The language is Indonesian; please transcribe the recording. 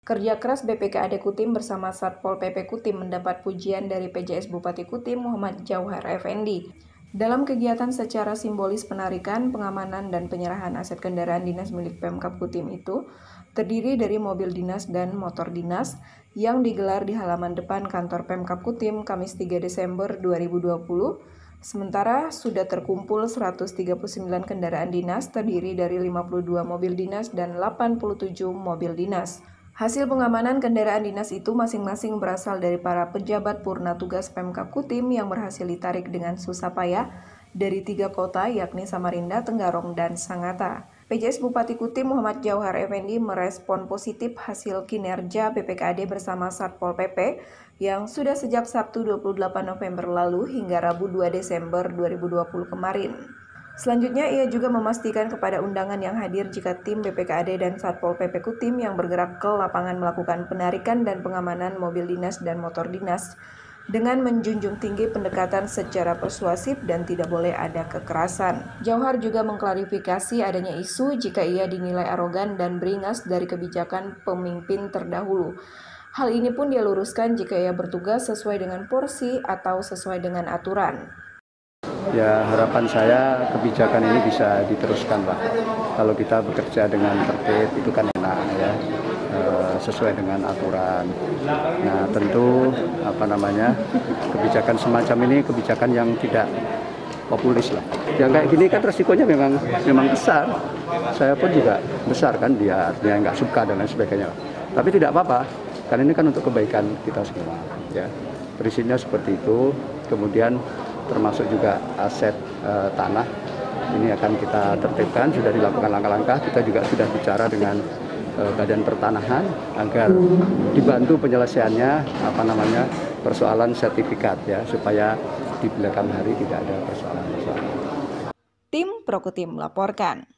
Kerja keras BPKAD Kutim bersama Satpol PP Kutim mendapat pujian dari PJS Bupati Kutim Muhammad Jauhar Effendi. Dalam kegiatan secara simbolis penarikan, pengamanan, dan penyerahan aset kendaraan dinas milik Pemkab Kutim itu terdiri dari mobil dinas dan motor dinas yang digelar di halaman depan kantor Pemkab Kutim Kamis 3 Desember 2020. Sementara sudah terkumpul 139 kendaraan dinas terdiri dari 52 mobil dinas dan 87 mobil dinas. Hasil pengamanan kendaraan dinas itu masing-masing berasal dari para pejabat purna tugas Pemkab Kutim yang berhasil ditarik dengan susah payah dari 3 kota yakni Samarinda, Tenggarong, dan Sangatta. PJS Bupati Kutim Muhammad Jauhar Effendi merespon positif hasil kinerja BPKAD bersama Satpol PP yang sudah sejak Sabtu 28 November lalu hingga Rabu 2 Desember 2020 kemarin. Selanjutnya, ia juga memastikan kepada undangan yang hadir jika tim BPKAD dan Satpol PP Kutim yang bergerak ke lapangan melakukan penarikan dan pengamanan mobil dinas dan motor dinas dengan menjunjung tinggi pendekatan secara persuasif dan tidak boleh ada kekerasan. Jauhar juga mengklarifikasi adanya isu jika ia dinilai arogan dan beringas dari kebijakan pemimpin terdahulu. Hal ini pun dia luruskan jika ia bertugas sesuai dengan porsi atau sesuai dengan aturan. Ya, harapan saya kebijakan ini bisa diteruskan, Pak. Kalau kita bekerja dengan tertib itu kan enak ya, sesuai dengan aturan. Nah, tentu kebijakan semacam ini kebijakan yang tidak populis lah. Yang kayak gini kan resikonya memang besar. Saya pun juga besar kan, dia nggak suka dan lain sebagainya. Tapi tidak apa-apa, karena ini kan untuk kebaikan kita semua. Ya, prinsipnya seperti itu. Kemudian termasuk juga aset tanah ini akan kita tertibkan, sudah dilakukan langkah-langkah. Kita juga sudah bicara dengan Badan Pertanahan agar dibantu penyelesaiannya persoalan sertifikat ya, supaya di belakang hari tidak ada persoalan. Tim Pro Kutim melaporkan.